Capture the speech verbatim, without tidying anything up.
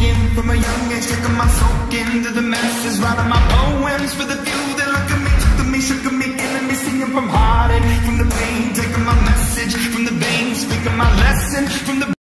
spoken from a young age, taking my soak into the masses, writing my poems for the few that look at me, took to me, shook at me, killing me, singing from heartache, from the pain, taking my message from the veins, speaking my lesson from the